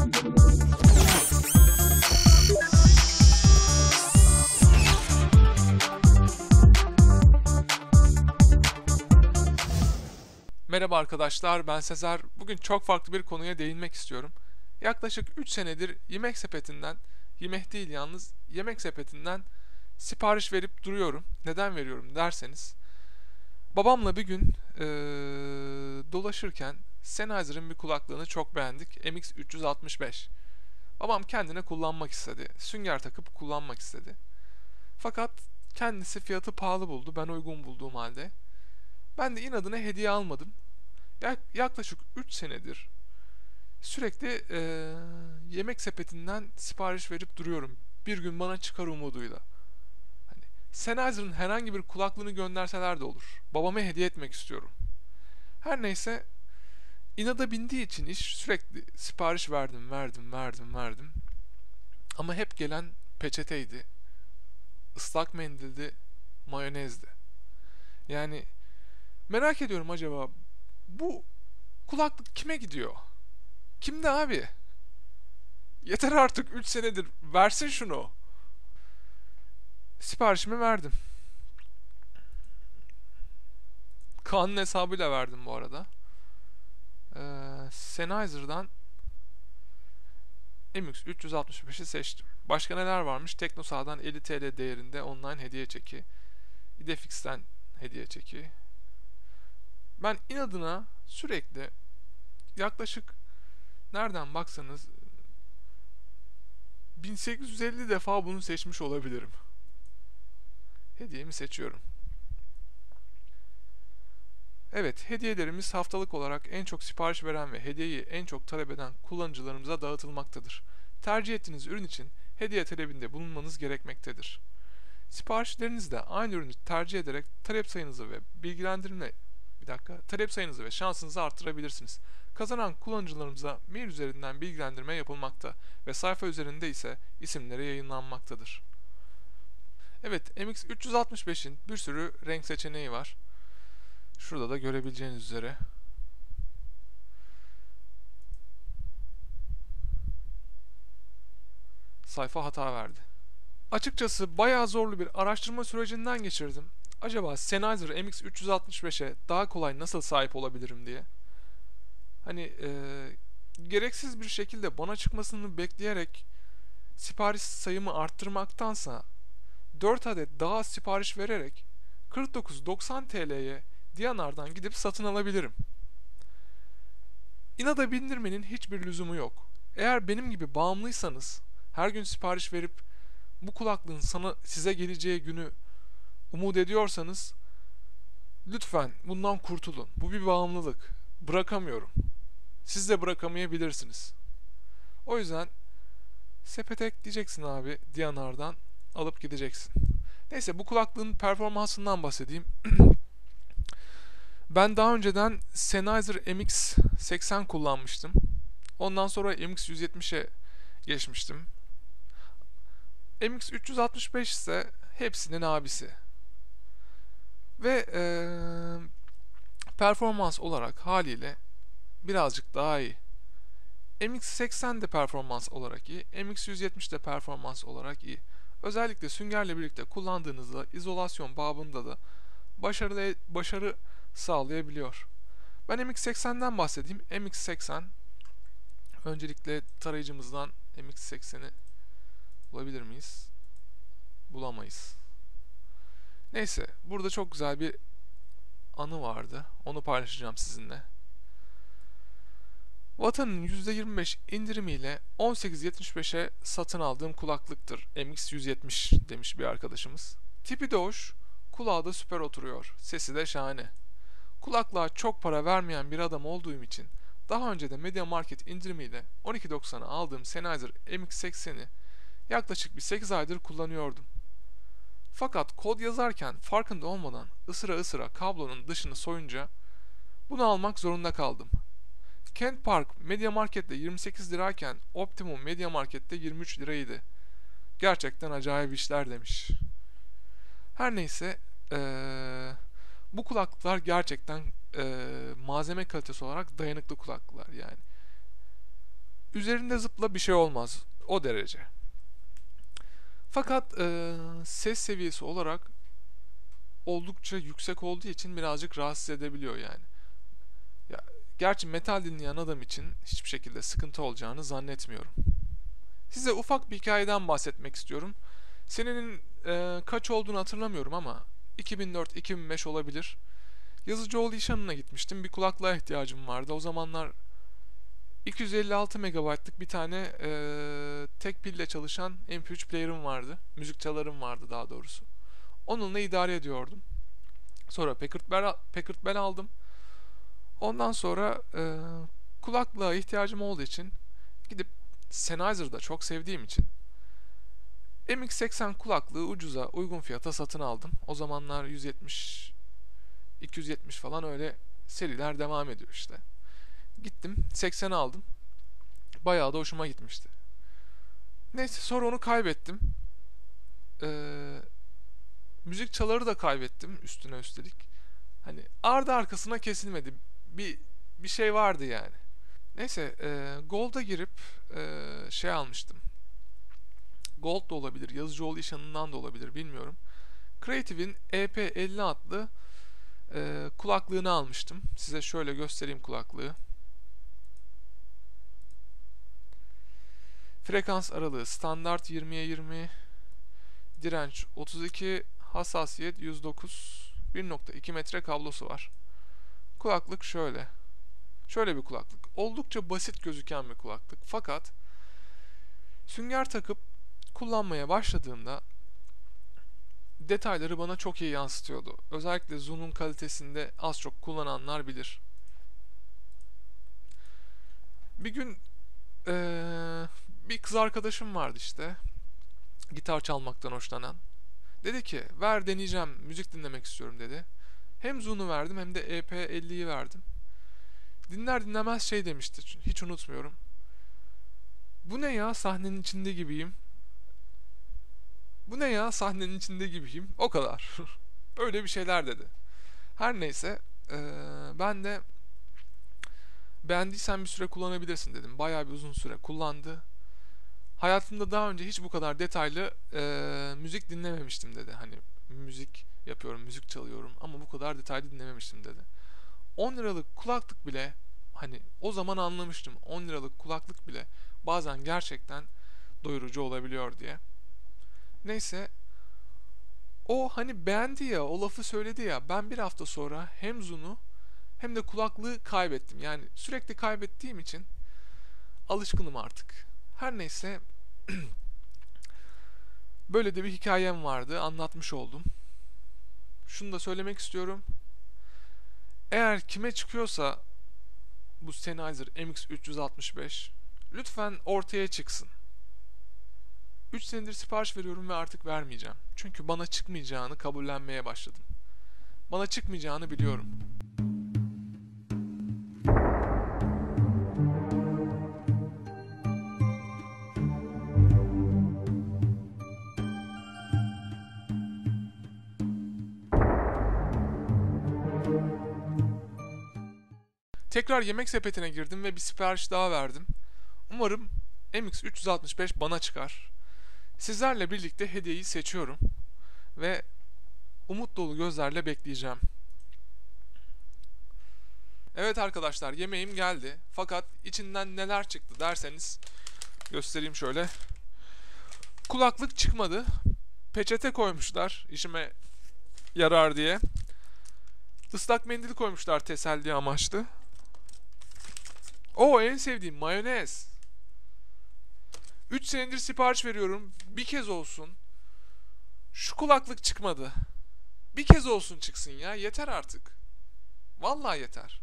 Merhaba arkadaşlar, ben Sezer. Bugün çok farklı bir konuya değinmek istiyorum. Yaklaşık 3 senedir Yemek sepetinden, yemek değil yalnız, Yemek sepetinden sipariş verip duruyorum. Neden veriyorum derseniz, babamla bir gün dolaşırken Sennheiser'ın bir kulaklığını çok beğendik. Mx 365. Babam kendine kullanmak istedi. Sünger takıp kullanmak istedi. Fakat kendisi fiyatı pahalı buldu, ben uygun bulduğum halde. Ben de inadına hediye almadım. Yaklaşık 3 senedir sürekli yemek sepetinden sipariş verip duruyorum. Bir gün bana çıkar umuduyla. Hani Sennheiser'ın herhangi bir kulaklığını gönderseler de olur. Babama hediye etmek istiyorum. Her neyse, inada bindiği için iş, sürekli sipariş verdim. Ama hep gelen peçeteydi, ıslak mendildi, mayonezdi. Yani merak ediyorum, acaba bu kulaklık kime gidiyor? Kimde abi? Yeter artık, 3 senedir versin şunu. Siparişimi verdim. Kaan'ın hesabıyla verdim bu arada. Sennheiser'dan Mx 365'i seçtim. Başka neler varmış? Teknosa'dan 50 TL değerinde online hediye çeki. İdefix'ten hediye çeki. Ben inadına sürekli, yaklaşık nereden baksanız 1850 defa bunu seçmiş olabilirim. Hediyemi seçiyorum. Evet, hediyelerimiz haftalık olarak en çok sipariş veren ve hediyeyi en çok talep eden kullanıcılarımıza dağıtılmaktadır. Tercih ettiğiniz ürün için hediye talebinde bulunmanız gerekmektedir. Siparişlerinizde aynı ürünü tercih ederek talep sayınızı ve şansınızı arttırabilirsiniz. Kazanan kullanıcılarımıza mail üzerinden bilgilendirme yapılmakta ve sayfa üzerinde ise isimleri yayınlanmaktadır. Evet, Mx 365'in bir sürü renk seçeneği var. Şurada da görebileceğiniz üzere. Sayfa hata verdi. Açıkçası bayağı zorlu bir araştırma sürecinden geçirdim. Acaba Sennheiser Mx 365'e daha kolay nasıl sahip olabilirim diye. Hani gereksiz bir şekilde bana çıkmasını bekleyerek sipariş sayımı arttırmaktansa 4 adet daha az sipariş vererek 49,90 TL'ye Diyanar'dan gidip satın alabilirim. İnada bindirmenin hiçbir lüzumu yok. Eğer benim gibi bağımlıysanız, her gün sipariş verip bu kulaklığın size geleceği günü umut ediyorsanız, lütfen bundan kurtulun. Bu bir bağımlılık. Bırakamıyorum. Siz de bırakamayabilirsiniz. O yüzden sepete ekleyeceksin abi, Diyanar'dan alıp gideceksin. Neyse, bu kulaklığın performansından bahsedeyim. Ben daha önceden Sennheiser Mx 80 kullanmıştım. Ondan sonra Mx 170'e geçmiştim. Mx 365 ise hepsinin abisi. Ve performans olarak haliyle birazcık daha iyi. Mx 80 de performans olarak iyi. Mx 170 de performans olarak iyi. Özellikle süngerle birlikte kullandığınızda izolasyon babında da başarı sağlayabiliyor. Ben MX80'den bahsedeyim. MX80, öncelikle tarayıcımızdan MX80'i bulabilir miyiz? Bulamayız. Neyse, burada çok güzel bir anı vardı. Onu paylaşacağım sizinle. Vatanın %25 indirimiyle 18.75'e satın aldığım kulaklıktır MX170 demiş bir arkadaşımız. Tipi de hoş, kulağı da süper oturuyor. Sesi de şahane. Kulaklığa çok para vermeyen bir adam olduğum için daha önce de MediaMarkt indirimiyle 12.90'a aldığım Sennheiser Mx80'i yaklaşık bir 8 aydır kullanıyordum. Fakat kod yazarken farkında olmadan ısıra kablonun dışını soyunca bunu almak zorunda kaldım. Kent Park MediaMarkt'te 28 lirayken Optimum MediaMarkt'te 23 liraydı. Gerçekten acayip işler demiş. Her neyse, bu kulaklıklar gerçekten malzeme kalitesi olarak dayanıklı kulaklıklar yani. Üzerinde zıpla bir şey olmaz. O derece. Fakat ses seviyesi olarak oldukça yüksek olduğu için birazcık rahatsız edebiliyor yani. Ya, gerçi metal dinleyen adam için hiçbir şekilde sıkıntı olacağını zannetmiyorum. Size ufak bir hikayeden bahsetmek istiyorum. Senenin kaç olduğunu hatırlamıyorum ama 2004-2005 olabilir. Yazıcıoğlu iş hanına gitmiştim. Bir kulaklığa ihtiyacım vardı. O zamanlar 256 megabaytlık bir tane tek pille çalışan MP3 player'ım vardı. Müzik çalarım vardı daha doğrusu. Onunla idare ediyordum. Sonra Packard Bell aldım. Ondan sonra kulaklığa ihtiyacım olduğu için gidip Sennheiser'da çok sevdiğim için MX80 kulaklığı ucuza, uygun fiyata satın aldım. O zamanlar 170, 270 falan öyle seriler devam ediyor işte. Gittim 80'i aldım. Bayağı da hoşuma gitmişti. Neyse sonra onu kaybettim. Ee, müzik çaları da kaybettim üstüne üstelik. Hani ardı arkasına kesilmedi. Bir şey vardı yani. Neyse Gold'a girip şey almıştım. Gold da olabilir, Yazıcıoğlu iş yanından da olabilir bilmiyorum. Creative'in EP50 adlı kulaklığını almıştım. Size şöyle göstereyim kulaklığı. Frekans aralığı standart 20'ye 20, direnç 32, hassasiyet 109, 1.2 metre kablosu var. Kulaklık şöyle. Şöyle bir kulaklık. Oldukça basit gözüken bir kulaklık. Fakat sünger takıp kullanmaya başladığımda detayları bana çok iyi yansıtıyordu. Özellikle zoom'un kalitesinde az çok kullananlar bilir. Bir gün bir kız arkadaşım vardı işte. Gitar çalmaktan hoşlanan. Dedi ki ver deneyeceğim, müzik dinlemek istiyorum dedi. Hem zoom'u verdim hem de EP50'yi verdim. Dinler dinlemez şey demişti, hiç unutmuyorum. Bu ne ya, sahnenin içinde gibiyim. Bu ne ya, sahnenin içinde gibiyim. O kadar. Öyle bir şeyler dedi. Her neyse ben de beğendiysen bir süre kullanabilirsin dedim. Bayağı bir uzun süre kullandı. Hayatımda daha önce hiç bu kadar detaylı müzik dinlememiştim dedi. Hani müzik yapıyorum, müzik çalıyorum ama bu kadar detaylı dinlememiştim dedi. 10 liralık kulaklık bile, hani o zaman anlamıştım, 10 liralık kulaklık bile bazen gerçekten doyurucu olabiliyor diye. Neyse o hani beğendi ya, o lafı söyledi ya, ben bir hafta sonra hem Zoom'u hem de kulaklığı kaybettim. Yani sürekli kaybettiğim için alışkınım artık. Her neyse böyle de bir hikayem vardı, anlatmış oldum. Şunu da söylemek istiyorum. Eğer kime çıkıyorsa bu Sennheiser Mx 365 lütfen ortaya çıksın. 3 senedir sipariş veriyorum ve artık vermeyeceğim. Çünkü bana çıkmayacağını kabullenmeye başladım. Bana çıkmayacağını biliyorum. Tekrar yemek sepetine girdim ve bir sipariş daha verdim. Umarım Mx 365 bana çıkar. Sizlerle birlikte hediyeyi seçiyorum ve umut dolu gözlerle bekleyeceğim. Evet arkadaşlar, yemeğim geldi. Fakat içinden neler çıktı derseniz göstereyim şöyle. Kulaklık çıkmadı. Peçete koymuşlar işime yarar diye. Islak mendil koymuşlar teselli amaçlı. O en sevdiğim mayonez. 3 senedir sipariş veriyorum. Bir kez olsun şu kulaklık çıkmadı. Bir kez olsun çıksın ya. Yeter artık. Vallahi yeter.